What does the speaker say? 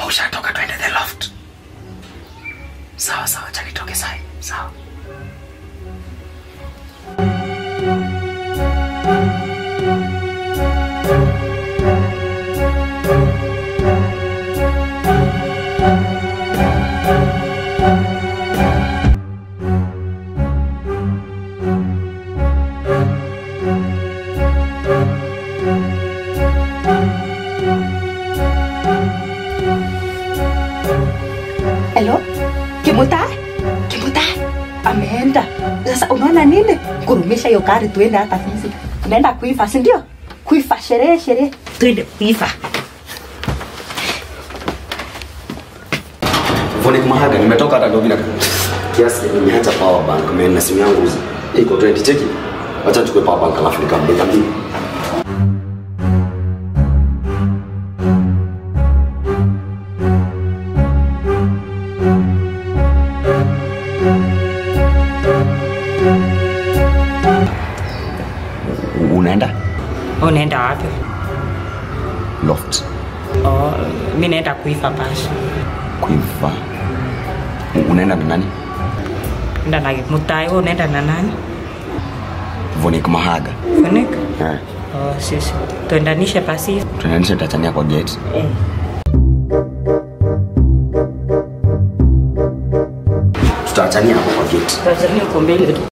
Ushatoka twende the loft. Sawa sawa, acha nitoke sai. Sawa. Hello? Kimuta? Ameenda. Sasa unaona nini? Kurumisha hiyo gari tuende hata sisi. Tunaenda kuifa, si ndio? Kuifa sherehe. Tuende kuifa. Vone kumahaga nimetoka hata Dobina. Kiasi nimeacha power bank, na simu yangu iko 20 cheki. Acha tukue power bank alafu nikamdeka mimi. Unaenda wapi? Loft. Mimi naenda kuifa basi. Kuifa? Unaenda na nani? Nenda na Mutai, unaenda na nani? Vonik Mahaga. Vonik? Sisi. Tuendanishe basi. Tuendanishe Tanzania kwa gate. Tutaachania hapo kwa gate. Tanzania uko mbele.